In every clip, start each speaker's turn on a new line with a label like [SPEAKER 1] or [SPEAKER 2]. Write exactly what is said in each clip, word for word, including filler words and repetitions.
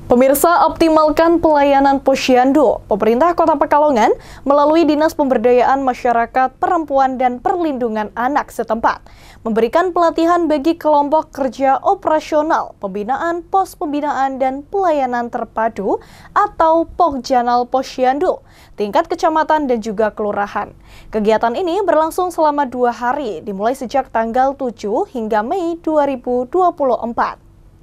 [SPEAKER 1] Pemirsa, optimalkan pelayanan Posyandu. Pemerintah Kota Pekalongan melalui Dinas Pemberdayaan Masyarakat Perempuan dan Perlindungan Anak setempat memberikan pelatihan bagi kelompok kerja operasional, pembinaan pos pembinaan dan pelayanan terpadu atau Pokjanal Posyandu tingkat kecamatan dan juga kelurahan. Kegiatan ini berlangsung selama dua hari, dimulai sejak tanggal tujuh hingga Mei dua ribu dua puluh empat.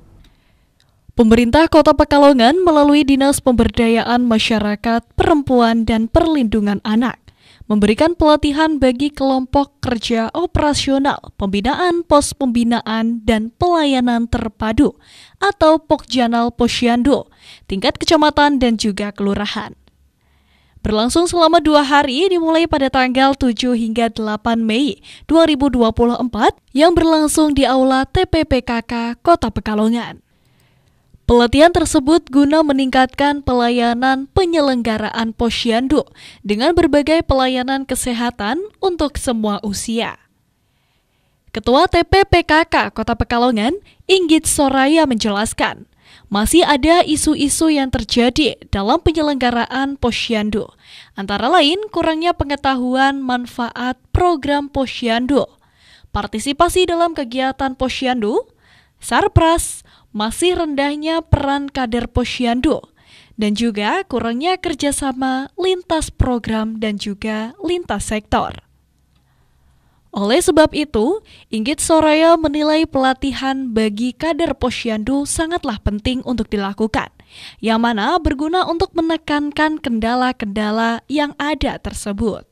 [SPEAKER 1] Pemerintah Kota Pekalongan melalui Dinas Pemberdayaan Masyarakat Perempuan dan Perlindungan Anak memberikan pelatihan bagi kelompok kerja operasional, pembinaan pos pembinaan dan pelayanan terpadu atau Pokjanal Posyandu tingkat kecamatan dan juga kelurahan. Berlangsung selama dua hari dimulai pada tanggal tujuh hingga delapan Mei dua ribu dua puluh empat yang berlangsung di Aula T P P K K Kota Pekalongan. Pelatihan tersebut guna meningkatkan pelayanan penyelenggaraan Posyandu dengan berbagai pelayanan kesehatan untuk semua usia. Ketua T P P K K Kota Pekalongan, Inggit Soraya menjelaskan, masih ada isu-isu yang terjadi dalam penyelenggaraan Posyandu, antara lain kurangnya pengetahuan manfaat program Posyandu, partisipasi dalam kegiatan Posyandu, Sarpras, masih rendahnya peran kader Posyandu, dan juga kurangnya kerjasama lintas program dan juga lintas sektor. Oleh sebab itu, Inggit Soraya menilai pelatihan bagi kader Posyandu sangatlah penting untuk dilakukan, yang mana berguna untuk menekankan kendala-kendala yang ada tersebut.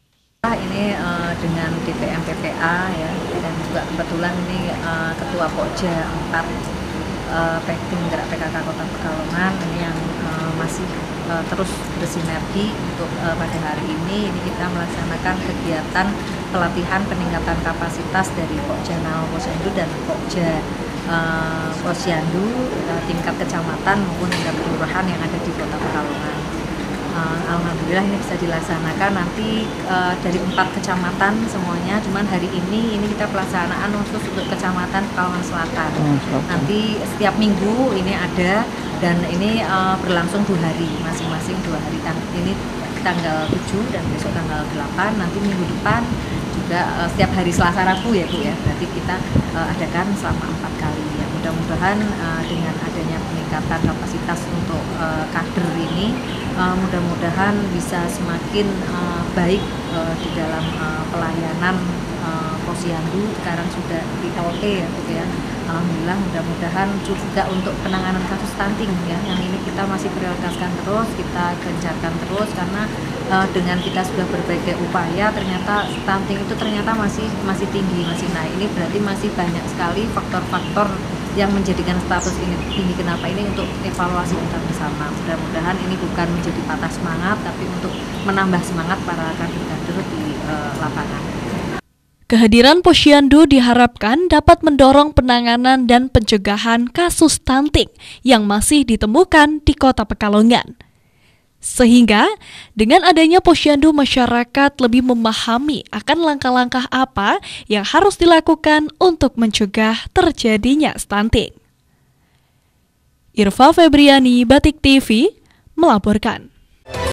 [SPEAKER 2] Ini uh, dengan D P M P P A ya, dan juga kebetulan ini uh, Ketua Pokja empat uh, Pekting Gerak P K K Kota Pekalongan ini yang uh, masih uh, terus bersinergi untuk uh, pada hari ini ini kita melaksanakan kegiatan pelatihan peningkatan kapasitas dari Pokjanal Posyandu dan Pokja uh, Posyandu uh, tingkat kecamatan maupun tingkat kelurahan yang ada di Kota Pekalongan. Uh, Alhamdulillah ini bisa dilaksanakan nanti uh, dari empat kecamatan semuanya, cuman hari ini ini kita pelaksanaan khusus untuk kecamatan Pekalongan Selatan. Hmm, nanti setiap minggu ini ada dan ini uh, berlangsung dua hari, masing-masing dua hari. Ini tanggal tujuh dan besok tanggal delapan, nanti minggu depan juga uh, setiap hari Selasa Rabu ya Bu ya, berarti kita uh, adakan selama empat kali ya. Mudah-mudahan uh, dengan adanya peningkatan kapasitas untuk uh, kader ini uh, mudah-mudahan bisa semakin uh, baik uh, di dalam uh, pelayanan uh, Posyandu. Sekarang sudah di L T ya Bu ya. Alhamdulillah, mudah-mudahan juga untuk penanganan kasus stunting ya, yang ini kita masih prioritaskan terus, kita gencarkan terus karena uh, dengan kita sudah berbagai upaya ternyata stunting itu ternyata masih masih tinggi, masih naik. Ini berarti masih banyak sekali faktor-faktor yang menjadikan status ini tinggi. Kenapa ini untuk evaluasi kita bersama. Mudah-mudahan ini bukan menjadi patah semangat, tapi untuk menambah semangat para kader-kader di uh, lapangan.
[SPEAKER 1] Kehadiran Posyandu diharapkan dapat mendorong penanganan dan pencegahan kasus stunting yang masih ditemukan di Kota Pekalongan. Sehingga dengan adanya Posyandu, masyarakat lebih memahami akan langkah-langkah apa yang harus dilakukan untuk mencegah terjadinya stunting. Irva Febriani, Batik T V, melaporkan.